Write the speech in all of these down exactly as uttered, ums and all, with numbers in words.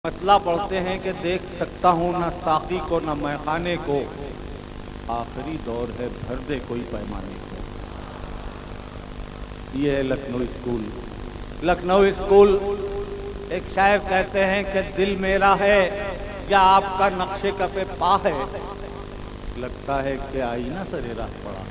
मतला पढ़ते हैं कि देख सकता हूँ न साकी को न मैखाने को, आखिरी दौर है भर दे कोई पैमाने को। ये है लखनऊ स्कूल। लखनऊ स्कूल एक शायर कहते हैं कि दिल मेरा है या आपका नक्शे कपे पा है, लगता है कि आईना सरे राह पड़ा।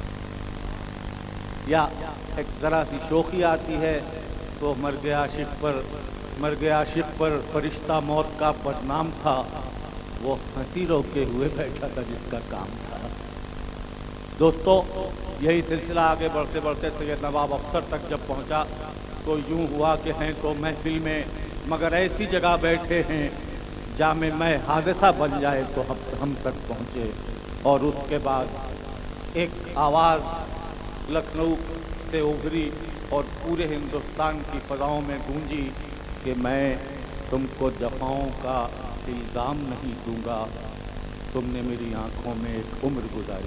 या एक जरा सी शोखी आती है तो मर गया आशिक पर मर गया आशिक पर फरिश्ता मौत का बदनाम था, वो हंसी रोके हुए बैठा था जिसका काम था। दोस्तों, यही सिलसिला आगे बढ़ते बढ़ते सैयद नवाब अफसर तक जब पहुंचा तो यूं हुआ कि हैं तो महफिल में मगर ऐसी जगह बैठे हैं जामे मैं हादसा बन जाए तो हम हम तक पहुंचे। और उसके बाद एक आवाज़ लखनऊ से उभरी और पूरे हिंदुस्तान की फजाओं में गूंजी कि मैं तुमको जफ़ाओं का इल्ज़ाम नहीं दूंगा, तुमने मेरी आंखों में एक उम्र गुजारी।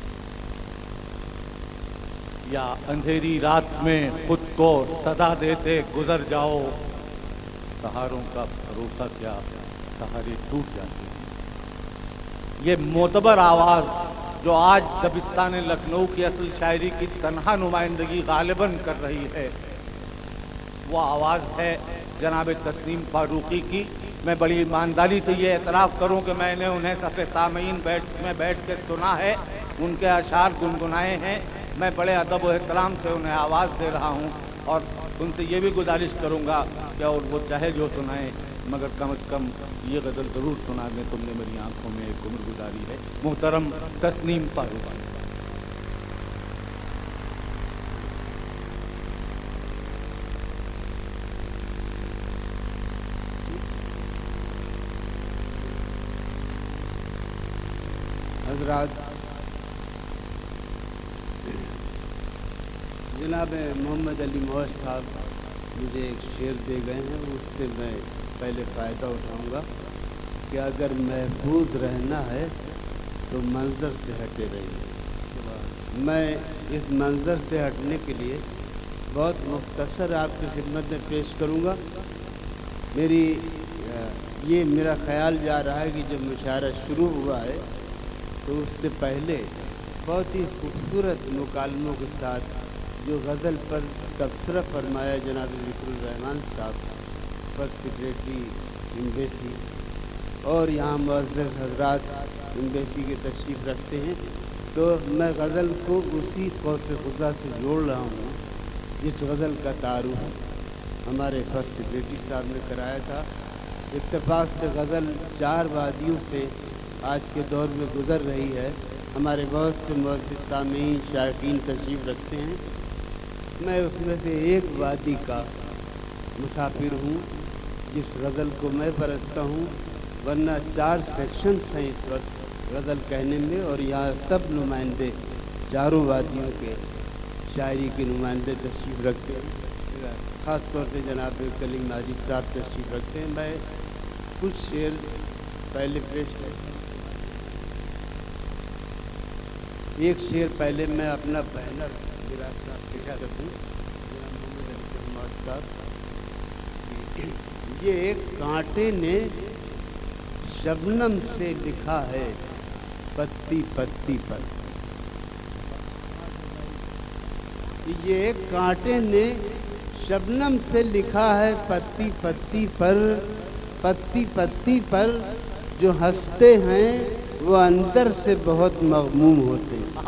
या अंधेरी रात में खुद को सदा देते गुजर जाओ, सहारों का भरोसा क्या सहारे टूट जाते हैं। ये मोतबर आवाज़ जो आज दबिस्तान लखनऊ की असल शायरी की तन्हा नुमाइंदगी गालिबन कर रही है, वो आवाज़ है जनाब तस्नीम फारूकी की। मैं बड़ी ईमानदारी से ये एतराफ़ करूं कि मैंने उन्हें सफ़े सामीन बैठ में बैठ कर सुना है, उनके अशार गुनगुनाए हैं। मैं बड़े अदब और एहतराम से उन्हें आवाज़ दे रहा हूं और उनसे ये भी गुजारिश करूंगा कि और वो चाहे जो सुनाएं मगर कम से कम ये गज़ल ज़रूर सुना दें, तुमने मेरी आंखों में एक उम्र गुजारी है। मोहतरम तस्नीम फारूकी। हज़रात, जनाब मोहम्मद अली मौज साहब मुझे एक शेर दे गए हैं, उससे मैं पहले फ़ायदा उठाऊंगा कि अगर महफूज रहना है तो मंज़र से हटे रहिए। मैं इस मंज़र से हटने के लिए बहुत मुख्तसर आपकी खिदमत में पेश करूंगा। मेरी ये मेरा ख्याल जा रहा है कि जब मुशायरा शुरू हुआ है तो उससे पहले बहुत ही खूबसूरत मुकालमों के साथ जो गज़ल पर तबसरा फरमाया जनाब ज़िक्रुर रहमान साहब, फर्स्ट सेक्रेटरी एम्बेसी, और यहाँ मुअज़्ज़ज़ हज़रात एम्बेसी के तशरीफ़ रखते हैं, तो मैं गज़ल को उसी क़ौस खुदा से जोड़ रहा हूँ जिस गज़ल का तारुफ हमारे फर्स्ट सेक्रेटरी साहब ने कराया था। इत्तेफाक से गज़ल चार वादियों से आज के दौर में गुज़र रही है। हमारे बहुत से मुअज़्ज़िज़ सामीन शायकीन तशरीफ़ रखते हैं। मैं उसमें से एक वादी का मुसाफिर हूँ जिस गज़ल को मैं बरसता हूँ, वरना चार सेक्शन हैं इस वक्त गज़ल कहने में, और यहाँ सब नुमाइंदे चारों वादियों के शायरी के नुमाइंदे तशरीफ़ रखते हैं। ख़ास तौर से जनाब कलीम माजिद साहब तशरीफ़ रखते हैं। मैं कुछ शेर पहले पेश कर एक शेर पहले मैं अपना बैनर गिरा पेश कर दूँ। ये एक कांटे ने शबनम से लिखा है पत्ती पत्ती पर, ये एक कांटे ने शबनम से लिखा है पत्ती पत्ती पर, पत्ती पत्ती पर जो हंसते हैं वो अंदर से बहुत मग़मूम होते हैं।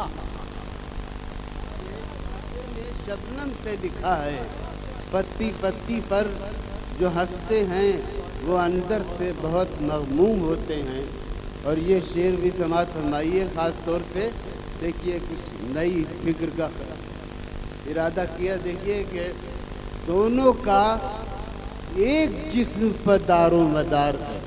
शबनम से लिखा है पत्ती पत्ती पर जो हंसते हैं वो अंदर से बहुत मग़मूम होते हैं। और ये शेर भी समाअत फरमाइए। ख़ास तौर पे देखिए कुछ नई फिक्र का इरादा किया। देखिए कि दोनों का एक जिस्म पर दारो मदार है,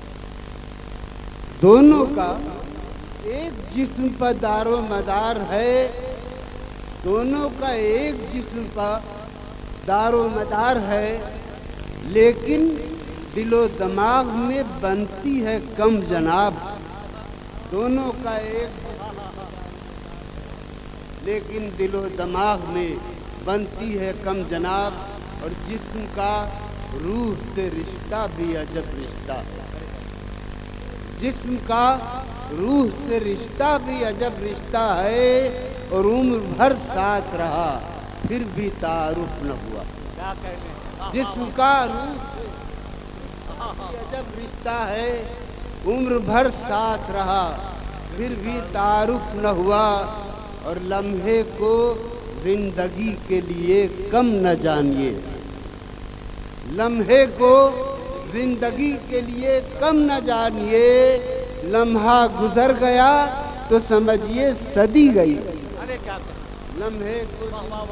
दोनों का एक जिस्म पर दारो मदार है, दोनों का एक जिस्म पर दारो मदार है, लेकिन दिलो दिमाग में बनती है कम जनाब। दोनों का एक लेकिन दिलो दिमाग में बनती है कम जनाब। और जिस्म का रूह से रिश्ता भी अजब रिश्ता है। जिस्म का रूह से रिश्ता भी अजब रिश्ता है, और उम्र भर साथ रहा फिर भी तारुफ न हुआ। जिस्म का रूह से अजब रिश्ता है, उम्र भर साथ रहा फिर भी तारुफ न हुआ। और लम्हे को जिंदगी के लिए कम न जानिए, लम्हे को जिंदगी के लिए कम न जानिए। लम्हा गुजर गया तो समझिए सदी गई। अरे क्या लम्हे को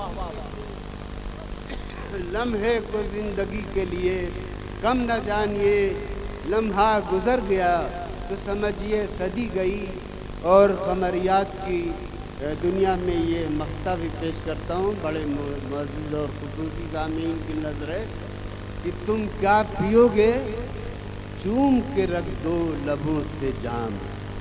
लम्हे को जिंदगी के लिए कम न जानिए। लम्हा गुजर गया तो समझिए सदी गई। और कमरियात की दुनिया में ये मक्ता भी पेश करता हूँ बड़े मुअज़्ज़ज़ और खुसूसी सामीन की नज़र है कि तुम क्या पियोगे, चूम के रख दो लबों से जाम।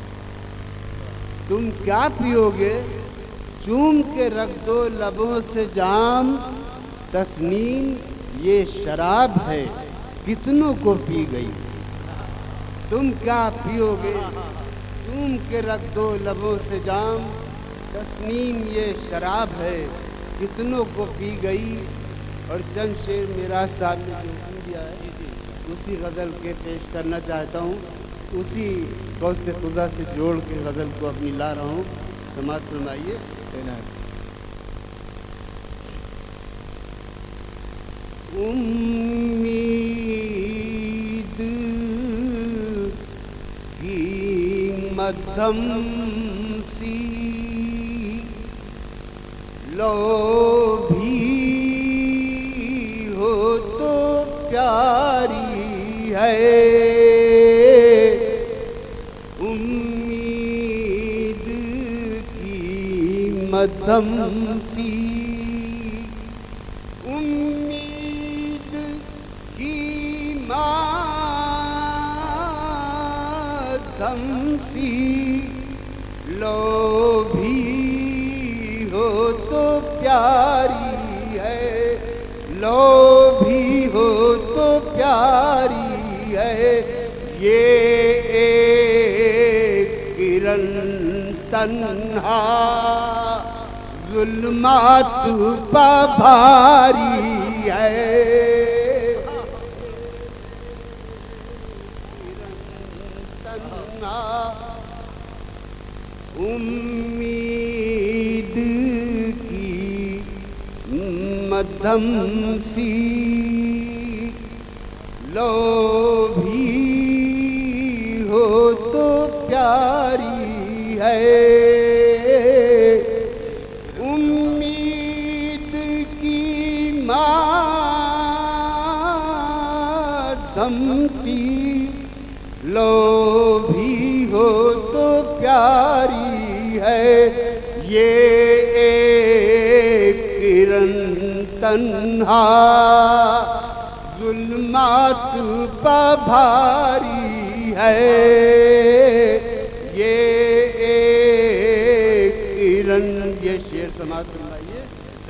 तुम क्या पियोगे, चूम के रख दो लबों से जाम। तस्नीम ये शराब है कितनों को पी गई। तुम क्या पियोगे, चूम के रख दो लबों से जाम। तस्नीम ये शराब है कितनों को पी गई। और चंद शेर मेरा साहब ने जो हुक्म दिया है उसी गज़ल के पेश करना चाहता हूँ। उसी कौस खुदा से जोड़ के गज़ल को अपनी ला रहा हूँ। समाज फरमाइए। उम्मीद की मध्यम सी लो भी हो तो प्यारी है। उम्मीद की मध्यम सी, उम्मीद की मध्यम सी लो भी हो तो प्यारी है। लो भी हो तो प्यारी है। ये एक किरण तन्हा जुल्मात पा भारी है। तन्हा उम्मीद की मध्यम सी लो भी हो तो प्यारी है। उम्मीद की मध्यम सी लो भी हो तो प्यारी है। ये एक किरण तन्हा जुल्मात पा भारी है। ये एक किरण, ये शेर समाज फरमाइए।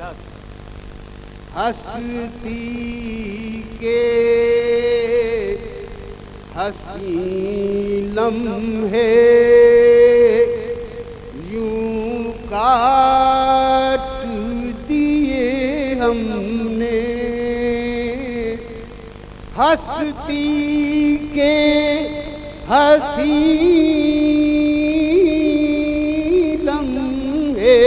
हस्ती के हसी लम्हे यूं काट दिए हमने। हस्ती के हसी लम्हे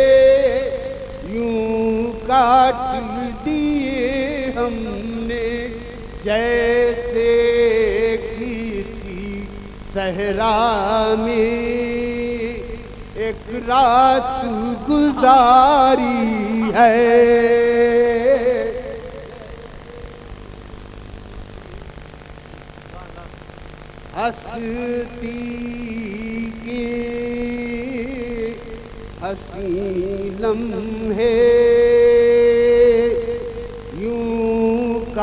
यूं काट दिए हमने। जैसे सहरा में एक रात गुजारी है। हस्ती के हसी लम्हे यूं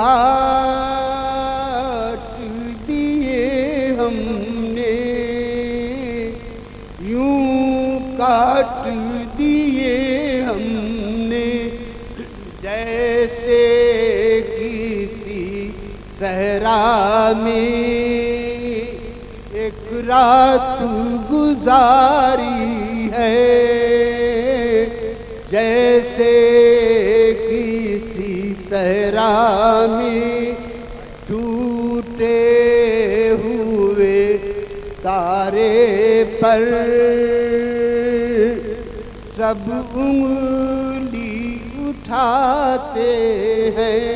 काट दिए हमने। काट दिए हमने। जैसे किसी रात गुजारी है, जैसे किसी सहरा में टूटे हुए तारे पर सब उंगली उठाते हैं।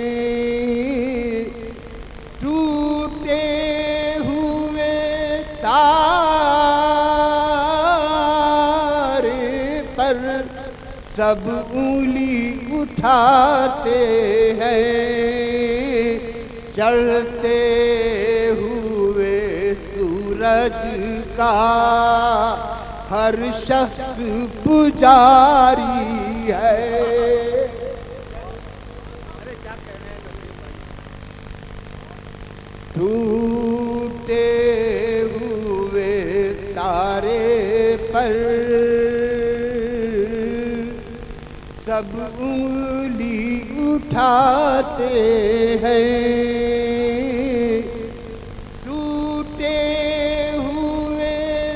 टूटे हुए तारे पर सब उंगली उठाते हैं। चढ़ते हुए सूरज का हर शख्स पुजारी है। टूटे हुए तारे पर सब उंगली उठाते हैं। टूटे हुए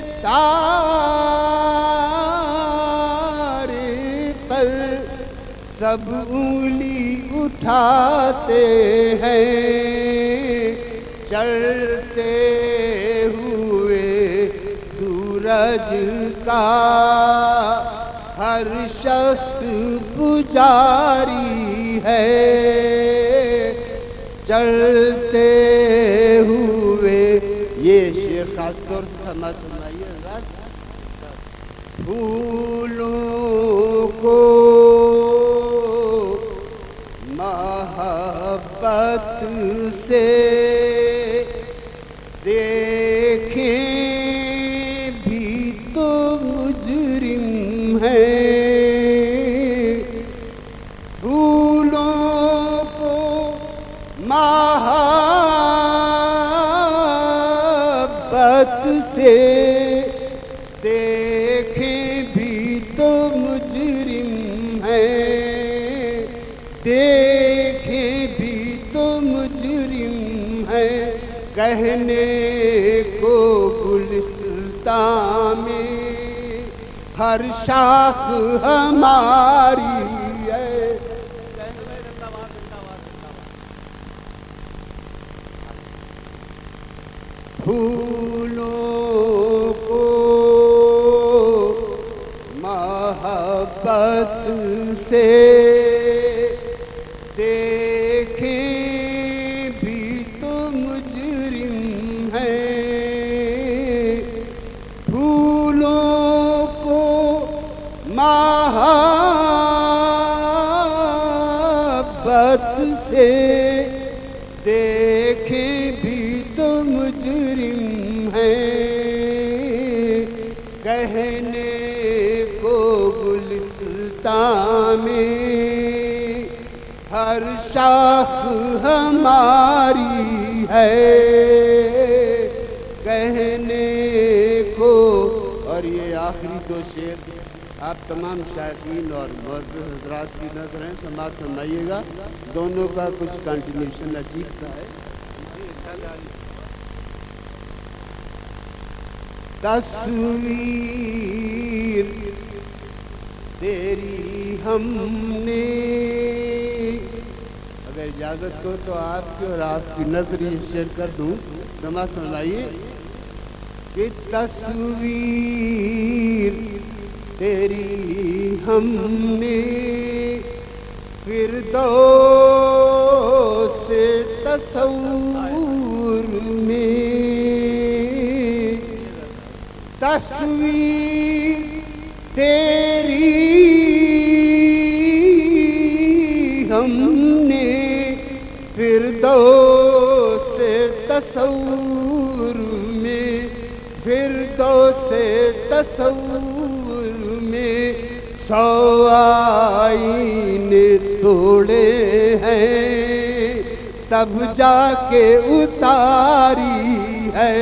तारे पर सब उंगली उठाते हैं। चढ़ते हुए सूरज का हर शख्स पुजारी है। चढ़ते हुए ये शेर खासतौर से समझ सुनाइएगा। फूलों को मोहब्बत से देखें भी तो मुजरिम है। फूलों को मोहब्बत से देखें भी तो मुजरिम है। देखें भी तो मुजरिम है। कहने को गुलिस्तान में हर शाख हमारी है। फूलों को मोहब्बत से देखें भी तो मुजरिम है। फूलों को मोहब्बत से देखें भी तो मुजरिम है। कहने को गुलिस्तान में हर शाख हमारी है। कहने को। और ये आखिरी दो शेर आप तमाम शायकीन और मौजूद हजरात की नजर हैं, समाज फरमाइएगा। दोनों का कुछ कंटिन्यूशन अजीब सा है। तस्वीर तेरी हमने, अगर इजाजत हो तो आपकी और आपकी नजर ये शेयर कर दूं। समाज फरमाइए कि तस्वीर तेरी हमने फिरदौस से तस्वूर में। तस्वीर तेरी हमने फिरदौस से तस्वूर में। फिरदौस से तस्वूर में सौ आईने तोड़े हैं, तब जाके उतारी है।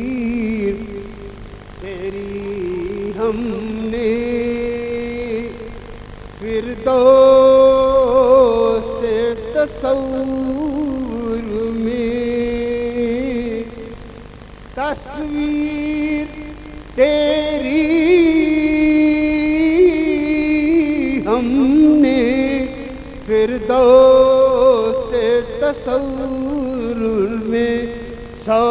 तस्वीर तेरी हमने फिरदौस तसव्वुर में तस्वीर तेरी हमने फिरदौस तसव्वुर में सौ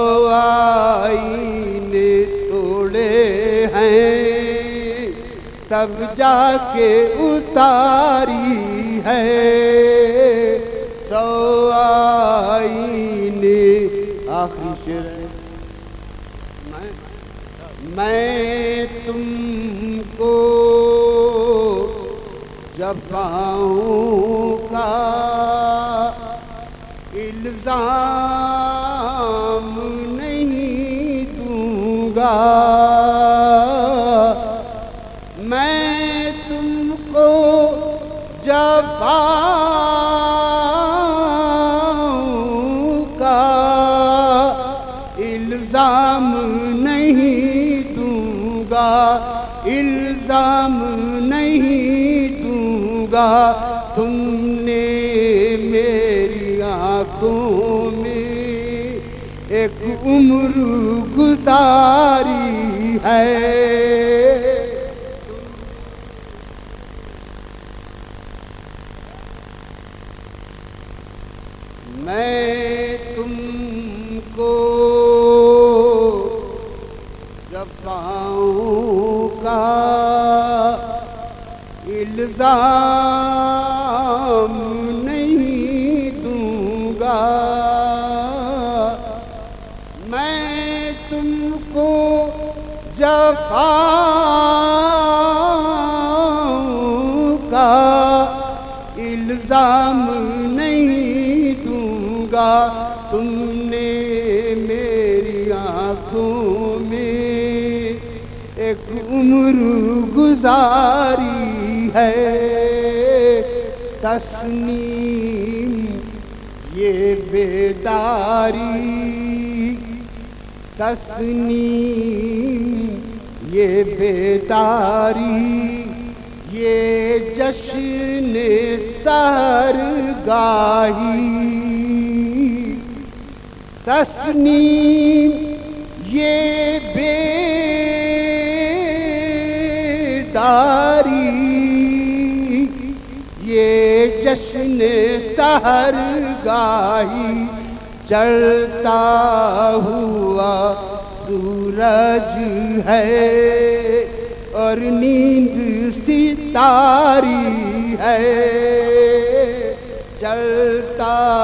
आईने तोड़े हैं, तब जाके उतारी है सौ आईने। आखिरी शेर है, मैं, मैं तुमको जफ़ाओं का इल्ज़ाम नहीं दूंगा, मैं तुमको जफ़ाओं का इल्ज़ाम नहीं दूंगा, इल्ज़ाम नहीं दूंगा। तुमने मेरी आँखों में एक उम्र गुजारी है, मैं तुमको जफ़ाओं का इल्ज़ाम नहीं दूंगा, मैं तुमको जफ़ाओं का इल्ज़ाम नहीं दूंगा। तुमने मेरी आँखों में एक उम्र गुजारी है, तस्नीम ये बेदारी, तस्नीम ये बेदारी, ये जश्न सहरगाही, तस्नीम ये बेदारी, ये जश्न सहरगाही, चलता हुआ सूरज है और नींद सितारी है, चलता